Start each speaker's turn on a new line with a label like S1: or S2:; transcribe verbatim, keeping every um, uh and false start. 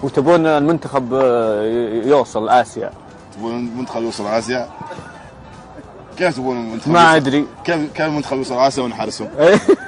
S1: وتبون المنتخب يوصل آسيا؟
S2: تبون المنتخب يوصل آسيا؟ كيف تبون المنتخب؟
S1: ما أدري.
S2: كيف كيف المنتخب يوصل آسيا ونحارسهم؟